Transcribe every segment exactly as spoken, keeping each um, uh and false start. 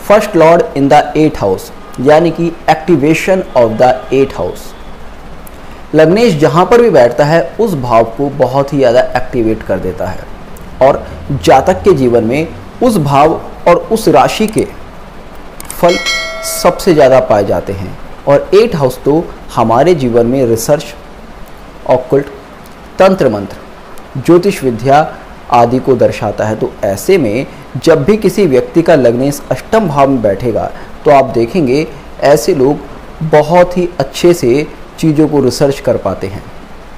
First lord in the eight house, यानी कि activation of the eight house. लग्नेश जहाँ पर भी बैठता है उस भाव को बहुत ही ज़्यादा एक्टिवेट कर देता है और जातक के जीवन में उस भाव और उस राशि के फल सबसे ज़्यादा पाए जाते हैं। और एट हाउस तो हमारे जीवन में रिसर्च, ऑक्कल्ट, तंत्र मंत्र, ज्योतिष विद्या आदि को दर्शाता है। तो ऐसे में जब भी किसी व्यक्ति का लग्नेश अष्टम भाव में बैठेगा तो आप देखेंगे ऐसे लोग बहुत ही अच्छे से चीज़ों को रिसर्च कर पाते हैं।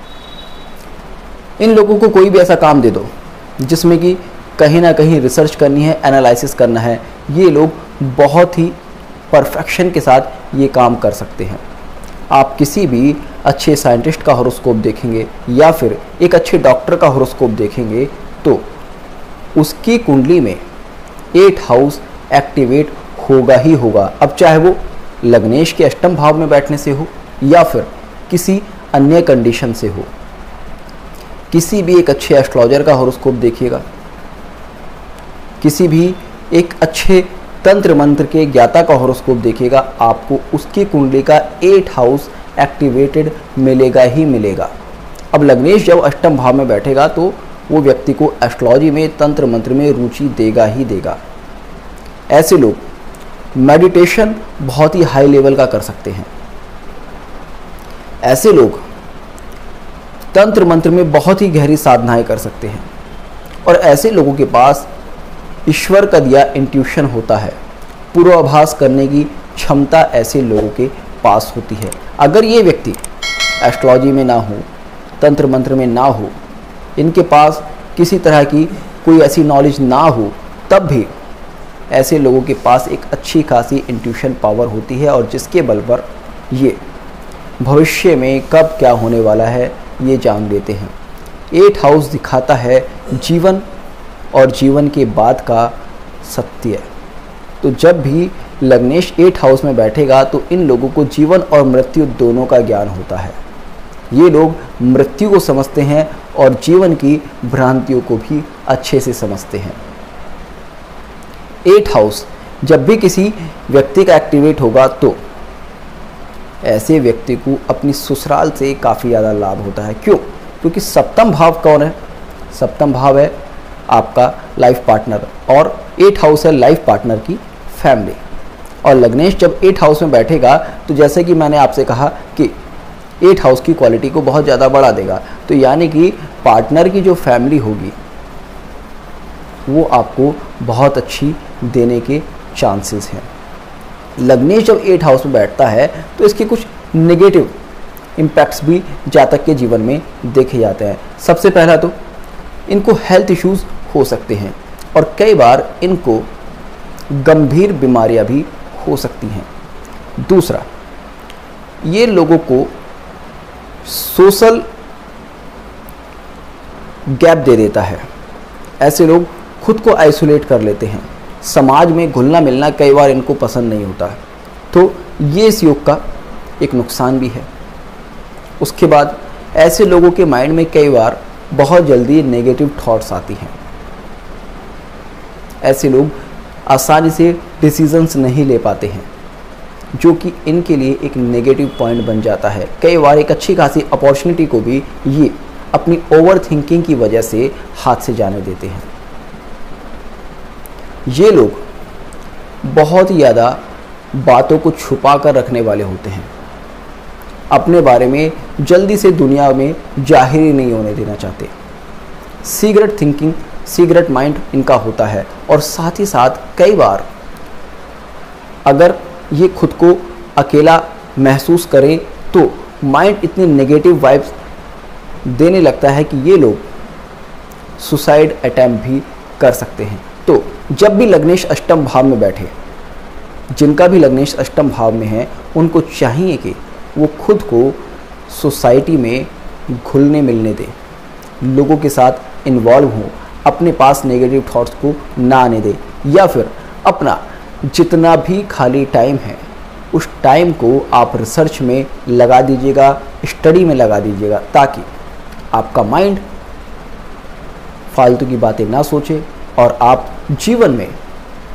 इन लोगों को कोई भी ऐसा काम दे दो जिसमें कि कहीं ना कहीं रिसर्च करनी है, एनालिसिस करना है, ये लोग बहुत ही परफेक्शन के साथ ये काम कर सकते हैं। आप किसी भी अच्छे साइंटिस्ट का हॉरोस्कोप देखेंगे या फिर एक अच्छे डॉक्टर का हॉरोस्कोप देखेंगे तो उसकी कुंडली में एट हाउस एक्टिवेट होगा ही होगा। अब चाहे वो लग्नेश के अष्टम भाव में बैठने से हो या फिर किसी अन्य कंडीशन से हो। किसी भी एक अच्छे एस्ट्रोलॉजर का हॉरोस्कोप देखिएगा, किसी भी एक अच्छे तंत्र मंत्र के ज्ञाता का हॉरोस्कोप देखिएगा, आपको उसकी कुंडली का एट हाउस एक्टिवेटेड मिलेगा ही मिलेगा। अब लग्नेश जब अष्टम भाव में बैठेगा तो वो व्यक्ति को एस्ट्रोलॉजी में, तंत्र मंत्र में रुचि देगा ही देगा। ऐसे लोग मेडिटेशन बहुत ही हाई लेवल का कर सकते हैं। ऐसे लोग तंत्र मंत्र में बहुत ही गहरी साधनाएं कर सकते हैं और ऐसे लोगों के पास ईश्वर का दिया इंट्यूशन होता है, पूर्वाभास करने की क्षमता ऐसे लोगों के पास होती है। अगर ये व्यक्ति एस्ट्रोलॉजी में ना हो, तंत्र मंत्र में ना हो, इनके पास किसी तरह की कोई ऐसी नॉलेज ना हो, तब भी ऐसे लोगों के पास एक अच्छी खासी इंट्यूशन पावर होती है और जिसके बल पर ये भविष्य में कब क्या होने वाला है ये जान लेते हैं। एट हाउस दिखाता है जीवन और जीवन के बाद का सत्य। तो जब भी लग्नेश एट हाउस में बैठेगा तो इन लोगों को जीवन और मृत्यु दोनों का ज्ञान होता है। ये लोग मृत्यु को समझते हैं और जीवन की भ्रांतियों को भी अच्छे से समझते हैं। एट हाउस जब भी किसी व्यक्ति का एक्टिवेट होगा तो ऐसे व्यक्ति को अपनी ससुराल से काफ़ी ज़्यादा लाभ होता है। क्यों? क्योंकि सप्तम भाव कौन है? सप्तम भाव है आपका लाइफ पार्टनर और एट हाउस है लाइफ पार्टनर की फैमिली। और लग्नेश जब एट हाउस में बैठेगा तो जैसे कि मैंने आपसे कहा कि एट हाउस की क्वालिटी को बहुत ज़्यादा बढ़ा देगा। तो यानी कि पार्टनर की जो फैमिली होगी वो आपको बहुत अच्छी देने के चांसेस हैं। लग्नेश जब एट हाउस में बैठता है तो इसके कुछ नेगेटिव इम्पैक्ट्स भी जातक के जीवन में देखे जाते हैं। सबसे पहला तो इनको हेल्थ इश्यूज़ हो सकते हैं और कई बार इनको गंभीर बीमारियां भी हो सकती हैं। दूसरा, ये लोगों को सोशल गैप दे देता है। ऐसे लोग खुद को आइसोलेट कर लेते हैं, समाज में घुलना मिलना कई बार इनको पसंद नहीं होता है। तो ये इस योग का एक नुकसान भी है। उसके बाद ऐसे लोगों के माइंड में कई बार बहुत जल्दी नेगेटिव थॉट्स आती हैं। ऐसे लोग आसानी से डिसीजंस नहीं ले पाते हैं जो कि इनके लिए एक नेगेटिव पॉइंट बन जाता है। कई बार एक अच्छी खासी अपॉर्चुनिटी को भी ये अपनी ओवर थिंकिंग की वजह से हाथ से जाने देते हैं। ये लोग बहुत ही ज़्यादा बातों को छुपा कर रखने वाले होते हैं, अपने बारे में जल्दी से दुनिया में जाहिर ही नहीं होने देना चाहते। सीक्रेट थिंकिंग, सीक्रेट माइंड इनका होता है और साथ ही साथ कई बार अगर ये खुद को अकेला महसूस करें तो माइंड इतनी नेगेटिव वाइब्स देने लगता है कि ये लोग सुसाइड अटैम्प्ट भी कर सकते हैं। तो जब भी लग्नेश अष्टम भाव में बैठे, जिनका भी लग्नेश अष्टम भाव में है, उनको चाहिए कि वो खुद को सोसाइटी में घुलने मिलने दे, लोगों के साथ इन्वॉल्व हो, अपने पास नेगेटिव थॉट्स को ना आने दे, या फिर अपना जितना भी खाली टाइम है उस टाइम को आप रिसर्च में लगा दीजिएगा, स्टडी में लगा दीजिएगा, ताकि आपका माइंड फालतू की बातें ना सोचे और आप जीवन में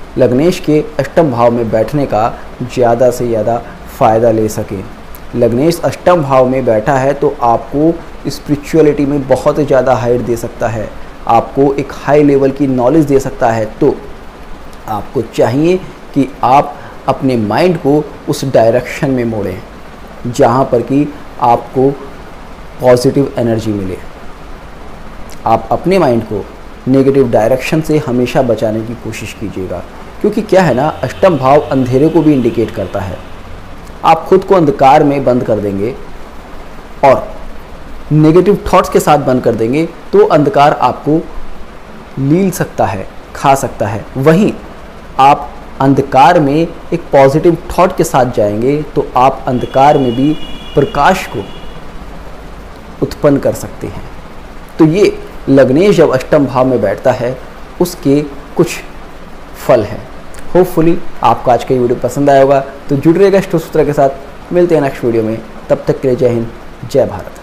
लग्नेश के अष्टम भाव में बैठने का ज़्यादा से ज़्यादा फ़ायदा ले सकें। लग्नेश अष्टम भाव में बैठा है तो आपको स्पिरिचुअलिटी में बहुत ज़्यादा हाइट दे सकता है, आपको एक हाई लेवल की नॉलेज दे सकता है। तो आपको चाहिए कि आप अपने माइंड को उस डायरेक्शन में मोड़ें जहाँ पर कि आपको पॉजिटिव एनर्जी मिले। आप अपने माइंड को नेगेटिव डायरेक्शन से हमेशा बचाने की कोशिश कीजिएगा, क्योंकि क्या है ना, अष्टम भाव अंधेरे को भी इंडिकेट करता है। आप खुद को अंधकार में बंद कर देंगे और नेगेटिव थॉट्स के साथ बंद कर देंगे तो अंधकार आपको लील सकता है, खा सकता है। वहीं आप अंधकार में एक पॉजिटिव थॉट के साथ जाएंगे तो आप अंधकार में भी प्रकाश को उत्पन्न कर सकते हैं। तो ये लग्नेश जब अष्टम भाव में बैठता है उसके कुछ फल हैं। होपफुली आपको आज का ये वीडियो पसंद आया होगा, तो जुड़ रहिएगा स्टोर सूत्रा के साथ। मिलते हैं नेक्स्ट वीडियो में, तब तक के लिए जय हिंद, जय भारत।